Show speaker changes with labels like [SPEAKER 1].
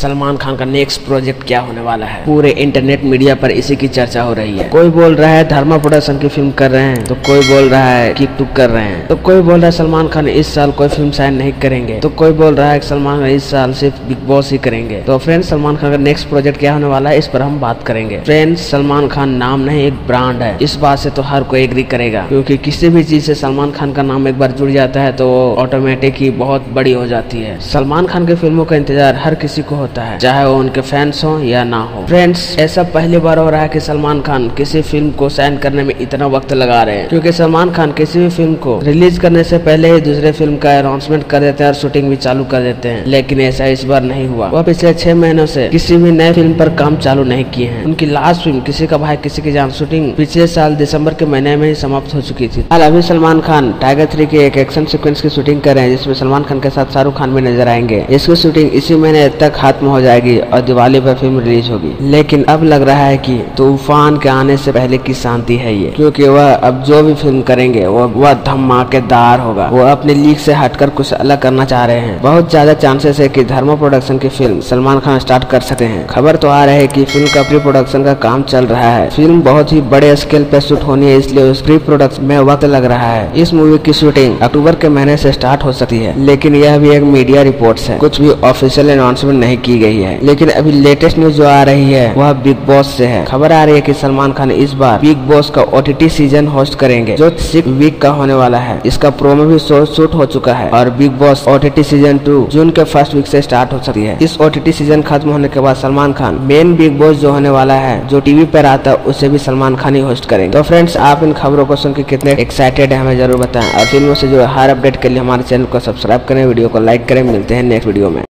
[SPEAKER 1] सलमान खान का next project क्या होने वाला है। पूरे इंटरनेट मीडिया पर इसी की चर्चा हो रही है। कोई बोल रहा है धर्मा प्रोडक्शन की फिल्म कर रहे हैं, तो कोई बोल रहा है किक टुक कर रहे हैं, तो कोई बोल रहा है सलमान खान इस साल कोई फिल्म साइन नहीं करेंगे, तो कोई बोल रहा है सलमान खान इस साल सिर्फ बिग बॉस ही करेंगे। तो फ्रेंड्स, सलमान खान का नेक्स्ट प्रोजेक्ट क्या होने वाला है, इस पर हम बात करेंगे। फ्रेंड्स, सलमान खान नाम नहीं एक ब्रांड है, इस बात से तो हर कोई एग्री करेगा, क्योंकि किसी भी चीज से सलमान खान का नाम एक बार जुड़ जाता है तो ऑटोमेटिक ही बहुत बड़ी हो जाती है। सलमान खान की फिल्मों का इंतजार हर किसी को होता है, चाहे वो उनके फैंस हो या ना हो। फ्रेंड्स, ऐसा पहली बार हो रहा है कि सलमान खान किसी फिल्म को साइन करने में इतना वक्त लगा रहे हैं, क्योंकि सलमान खान किसी भी फिल्म को रिलीज करने से पहले ही दूसरे फिल्म का अनाउंसमेंट कर देते हैं और शूटिंग भी चालू कर देते हैं। लेकिन ऐसा इस बार नहीं हुआ। वह पिछले 6 महीनों से किसी भी नए फिल्म पर काम चालू नहीं किए हैं। उनकी लास्ट फिल्म किसी का भाई किसी की जान शूटिंग पिछले साल दिसंबर के महीने में ही समाप्त हो चुकी थी। हाल अभी सलमान खान टाइगर 3 की एक एक्शन सीक्वेंस की शूटिंग कर रहे हैं, जिसमें सलमान खान के साथ शाहरुख खान भी नजर आएंगे। इसकी शूटिंग इसी महीने तक खत्म हो जाएगी और दिवाली पर फिल्म रिलीज होगी। लेकिन अब लग रहा है कि तूफान के आने से पहले की शांति है ये, क्योंकि वह अब जो भी फिल्म करेंगे वह धमाकेदार होगा। वो अपने लीक से हटकर कुछ अलग करना चाह रहे हैं। बहुत ज्यादा चांसेस है कि धर्मा प्रोडक्शन की फिल्म सलमान खान स्टार्ट कर सकते हैं। खबर तो आ रही है कि फिल्म का प्री प्रोडक्शन का काम चल रहा है। फिल्म बहुत ही बड़े स्केल पे शूट होनी है, इसलिए उस प्री प्रोडक्शन में वक्त लग रहा है। इस मूवी की शूटिंग अक्टूबर के महीने से स्टार्ट हो सकती है, लेकिन यह भी एक मीडिया रिपोर्ट्स है, कुछ भी ऑफिशियल अनाउंसमेंट नहीं की गई है। लेकिन अभी लेटेस्ट न्यूज जो आ रही है वह बिग बॉस से है। खबर आ रही है कि सलमान खान इस बार बिग बॉस का OTT सीजन होस्ट करेंगे, जो 6 वीक का होने वाला है। इसका प्रोमो भी शूट हो चुका है और Bigg Boss OTT season 2 June के फर्स्ट वीक से स्टार्ट हो सकती है। इस OTT सीजन खत्म होने के बाद Salman Khan main Bigg Boss जो होने वाला है, जो टीवी पर आता है, उसे भी सलमान खान ही होस्ट करेंगे। तो फ्रेंड्स, आप इन खबरों को सुन के कितने एक्साइटेड है हमें जरूर बताएं, और फिल्मों से जो हर अपडेट के लिए हमारे चैनल को सब्सक्राइब करें, वीडियो को लाइक करें। मिलते हैं नेक्स्ट वीडियो में।